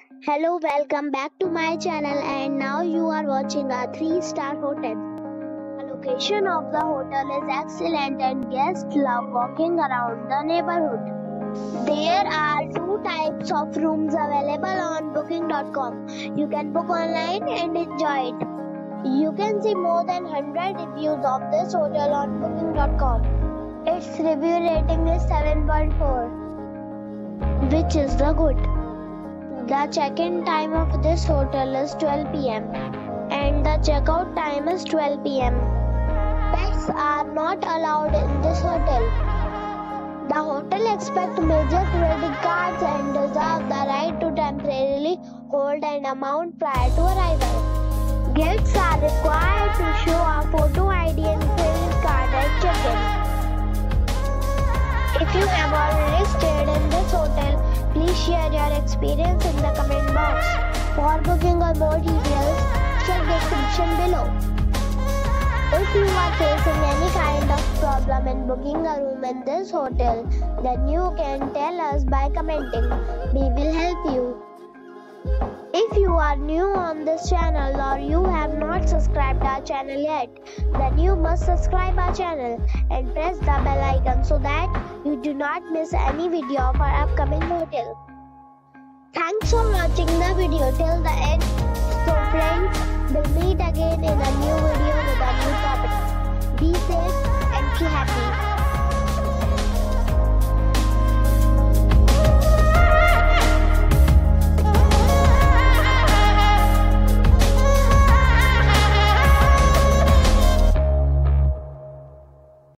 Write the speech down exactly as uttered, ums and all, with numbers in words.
Hello, welcome back to my channel, and now you are watching a three star hotel. The location of the hotel is excellent and guests love walking around the neighborhood. There are two types of rooms available on booking dot com. You can book online and enjoy it. You can see more than one hundred reviews of this hotel on booking dot com. Its review rating is seven point four, which is the good. The check-in time of this hotel is twelve p m and the check-out time is twelve p m Pets are not allowed in this hotel. The hotel accepts major credit cards and reserves the right to temporarily hold an amount prior to arrival. Guests are required to show a photo I D and credit card at check-in. If you have already stayed in this hotel, please share your experience in the comment box. For booking or more details, check description below. If you are facing any kind of problem in booking a room in this hotel, then you can tell us by commenting. We will help you. If you are new on this channel or you have not subscribed our channel yet, then you must subscribe our channel and press the bell icon so that you do not miss any video of our upcoming hotel. Thanks for watching the video till the end. So friends, we'll meet again in a new video with a new topic. Be safe and be happy.